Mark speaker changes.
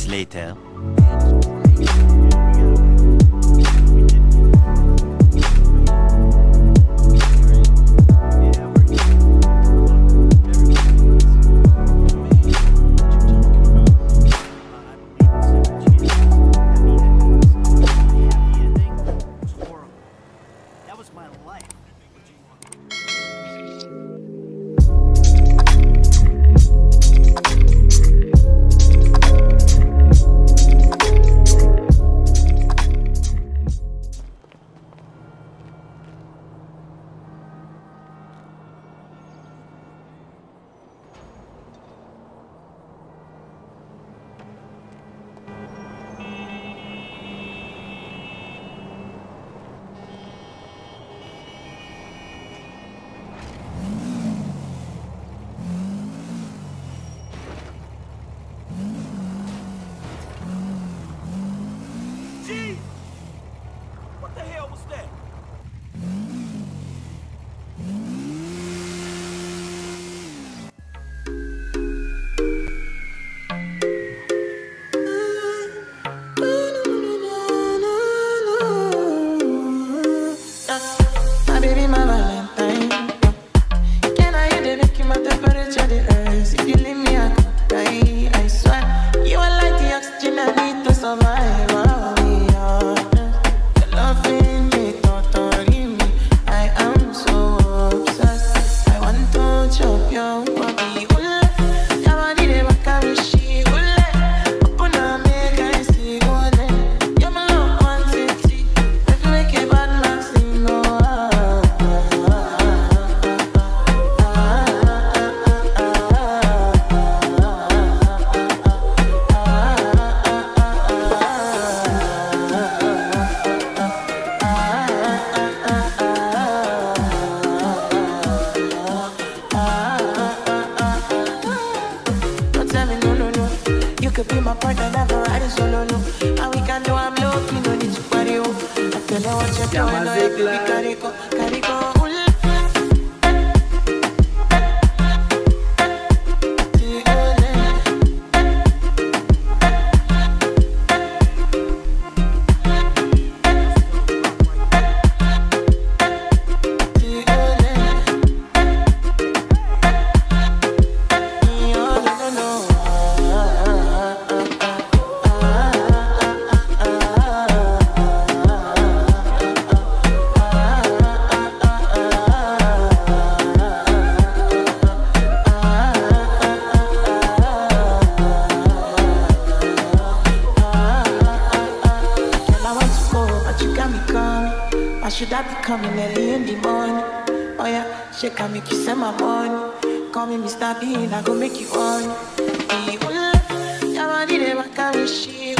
Speaker 1: days later.
Speaker 2: What the hell was that?
Speaker 3: My baby, my Valentine. Can I hear the making my temperature the rise? If you leave me, I could die. I swear, you are like the oxygen I need to survive. Oh, yeah. Your loving me, totally me. I am so obsessed. I want to chop your body. Your body, they back a wishi. Open up, make I see. You're my love, one city. If you make a bad man sing, oh. Don't tell me no, no, no. You could be my partner, never riding solo, no. And we can do I'm low, you no need to party, oh. I tell you what you're doing, no, we carry go, carry go. Why should I be coming early in the morning? Oh yeah, she can make you send my money. Call me Mr. Bean, I go make you on. Your body, they back a wishi.